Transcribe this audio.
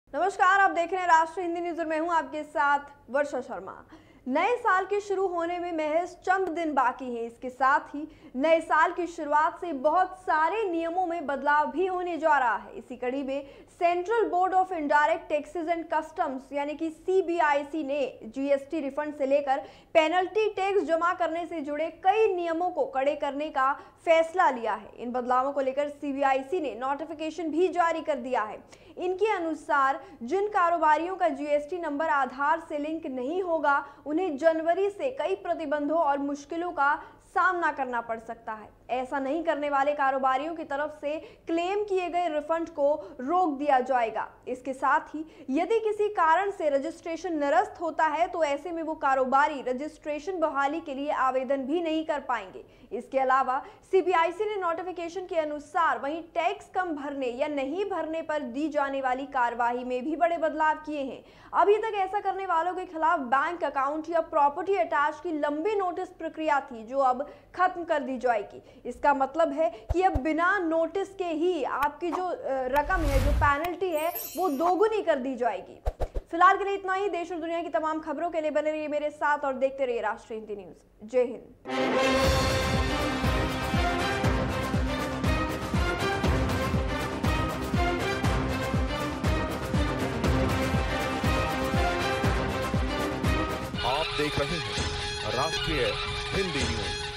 नमस्कार, आप देख रहे हैं राष्ट्रीय हिंदी न्यूज और मैं हूं आपके साथ वर्षा शर्मा। नए साल के शुरू होने में महज चंद दिन बाकी हैं। इसके साथ ही नए साल की शुरुआत से बहुत सारे नियमों में बदलाव भी होने जा रहा है। इसी कड़ी में central board of indirect taxes and customs यानी कि सीबीआईसी ने जीएसटी रिफंड से लेकर पेनल्टी टैक्स जमा करने से जुड़े कई नियमों को कड़े करने का फैसला लिया है। इन बदलावों को लेकर सीबीआईसी ने नोटिफिकेशन भी जारी कर दिया है। इनके अनुसार जिन कारोबारियों का जीएसटी नंबर आधार से लिंक नहीं होगा, उन्हें जनवरी से कई प्रतिबंधों और मुश्किलों का सामना करना पड़ सकता है। ऐसा नहीं करने वाले कारोबारियों की तरफ से क्लेम किए गए रिफंड को रोक दिया जाएगा। इसके साथ ही यदि किसी कारण से रजिस्ट्रेशन निरस्त होता है तो ऐसे में वो कारोबारी रजिस्ट्रेशन बहाली के लिए आवेदन भी नहीं कर पाएंगे। इसके अलावा सीबीआईसी ने नोटिफिकेशन के अनुसार वहीं टैक्स कम भरने या नहीं भरने पर दी जाने वाली कार्यवाही में भी बड़े बदलाव किए हैं। अभी तक ऐसा करने वालों के खिलाफ बैंक अकाउंट या प्रॉपर्टी अटैच की लंबी नोटिस प्रक्रिया थी, जो अब खत्म कर दी जाएगी। इसका मतलब है कि अब बिना नोटिस के ही आपकी जो रकम है, जो पेनल्टी है, वो दोगुनी कर दी जाएगी। फिलहाल के लिए इतना ही। देश और दुनिया की तमाम खबरों के लिए बने रहिए मेरे साथ और देखते रहिए राष्ट्रीय हिंदी न्यूज। जय हिंद। आप देख रहे हैं राष्ट्रीय हिंदी न्यूज।